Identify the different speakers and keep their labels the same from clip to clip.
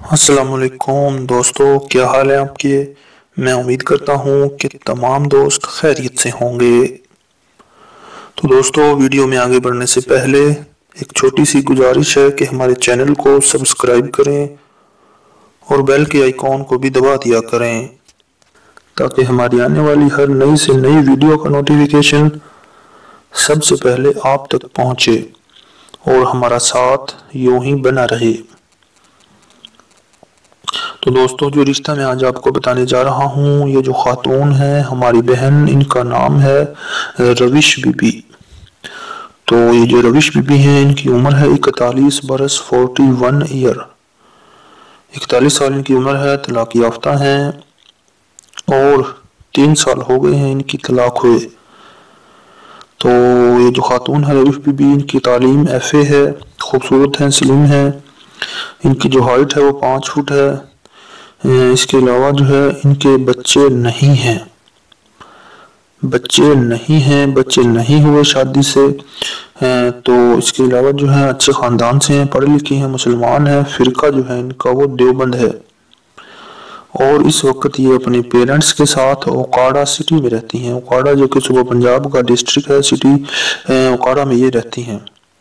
Speaker 1: السلام علیکم دوستو، کیا حال ہے آپ کے؟ میں امید کرتا ہوں کہ تمام دوست خیریت سے ہوں گے۔ تو دوستو، ویڈیو میں آگے بڑھنے سے پہلے ایک چھوٹی سی گزارش ہے کہ ہمارے چینل کو سبسکرائب کریں اور بیل کے آئیکن کو بھی دبا دیا کریں تاکہ ہماری آنے والی ہر نئی سے نئی ویڈیو کا نوٹیفیکیشن سب سے پہلے آپ تک پہنچے اور ہمارا ساتھ یوں ہی بنا رہے۔ تو دوستو، جو رشتہ میں آج آپ کو بتانے جا رہا ہوں، یہ جو خاتون ہے ہماری بہن، ان کا نام ہے روش بی بی۔ تو یہ جو روش بی بی ہیں، ان کی عمر ہے 41 برس 41 ایئر۔ 41 سال ان کی عمر ہے، طلاق یافتہ ہیں اور 3 سال ہو گئے ہیں ان کی طلاق ہوئے۔ تو یہ جو خاتون ہے روش بی بی، ان کی تعلیم FA ہے، خوبصورت ہیں، سلیم ہیں۔ ان کی جو ہائٹ ہے وہ 5 فٹ ہے۔ اس کے علاوہ جو ہے ان کے بچے نہیں ہیں، بچے نہیں ہوئے شادی سے۔ تو اس کے علاوہ جو ہے اچھے خاندان سے ہیں، پڑھے لکھے ہیں، مسلمان ہیں۔ فرقہ جو ہے ان کا وہ دیوبند ہے اور اس وقت یہ اپنے پیرنٹس کے ساتھ اوکاڑا سٹی میں رہتی ہیں۔ اوکاڑا جو کہ صوبہ پنجاب کا ڈسٹرکٹ ہے، سٹی اوکاڑا میں یہ رہتی ہیں۔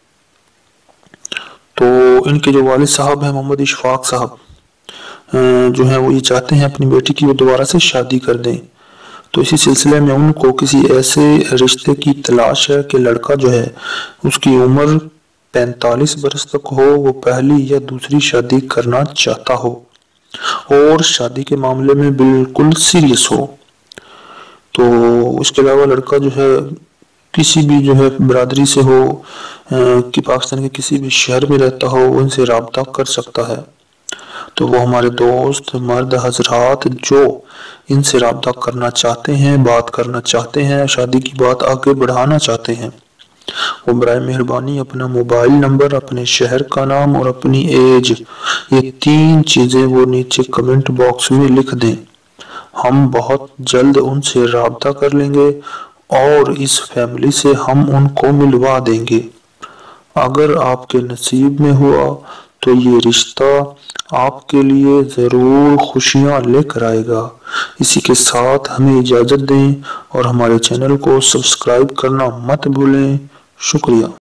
Speaker 1: تو ان کے جو والد صاحب ہیں محمد اشفاق صاحب، جو ہیں وہ یہ چاہتے ہیں اپنی بیٹی کی وہ دوبارہ سے شادی کر دیں۔ تو اسی سلسلے میں ان کو کسی ایسے رشتے کی تلاش ہے کہ لڑکا جو ہے اس کی عمر 45 برس تک ہو، وہ پہلی یا دوسری شادی کرنا چاہتا ہو اور شادی کے معاملے میں بالکل سیریس ہو۔ تو اس کے علاوہ لڑکا جو ہے کسی بھی جو ہے برادری سے ہو، کہ پاکستان کے کسی بھی شہر میں رہتا ہو، وہ ان سے رابطہ کر سکتا ہے۔ تو وہ ہمارے دوست مرد حضرات جو ان سے رابطہ کرنا چاہتے ہیں، بات کرنا چاہتے ہیں، شادی کی بات آگے بڑھانا چاہتے ہیں، وہ برائے مہربانی اپنا موبائل نمبر، اپنے شہر کا نام اور اپنی ایج، یہ 3 چیزیں وہ نیچے کمنٹ باکس میں لکھ دیں۔ ہم بہت جلد ان سے رابطہ کر لیں گے اور اس فیملی سے ہم ان کو ملوا دیں گے۔ اگر آپ کے نصیب میں ہوا تو یہ رشتہ آپ کے لیے ضرور خوشیاں لے کر آئے گا۔ اسی کے ساتھ ہمیں اجازت دیں اور ہمارے چینل کو سبسکرائب کرنا مت بھولیں۔ شکریہ۔